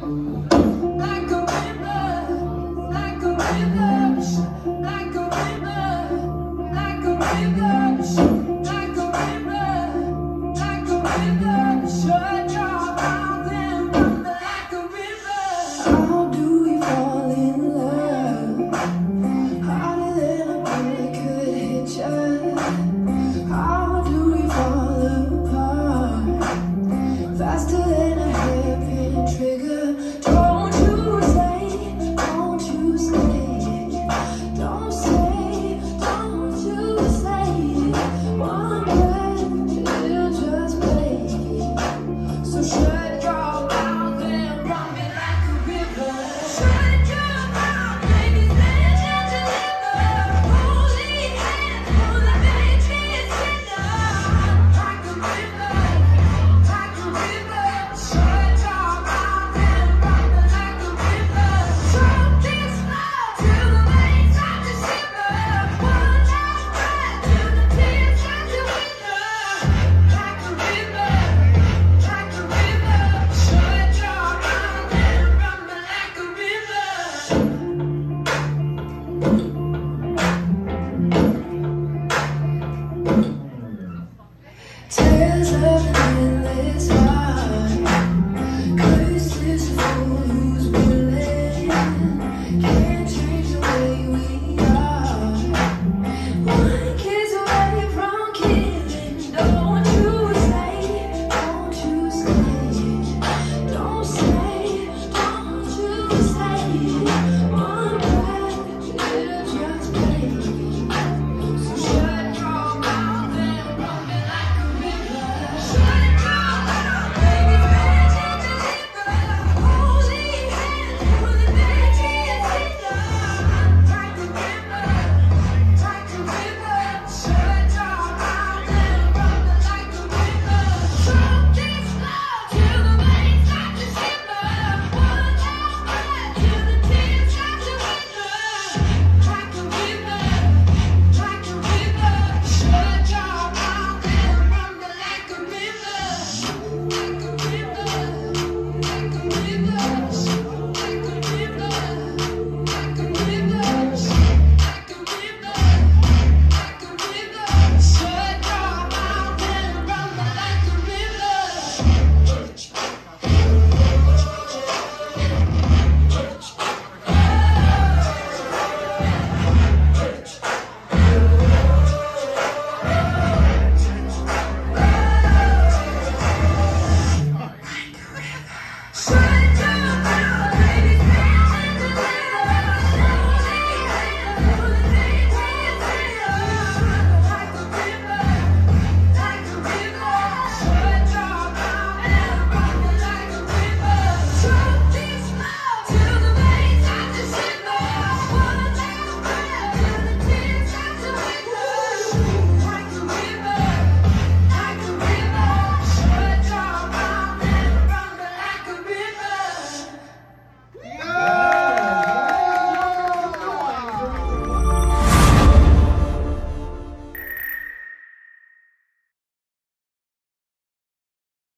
like a river, like a river, like a river, like a river, like a river, like a river. Shut your mouth and run like a river. How do we fall in love? Harder than a bullet could hit you. How do we fall apart? Faster than a hairpin trigger. Don't you say, don't you say, don't say, don't you say. One breath, it'll just break. So shut your mouth and run me like a river. Shut your mouth, baby, stand and deliver. Holy hand, pull the matrix tender. Like a river, like a river. Shut your mouth and run me like a river. Drop this love till the veins start to shiver. One last breath till the tears start to wither. Like a river, like a river. Shut your mouth and run me like a river. Tears of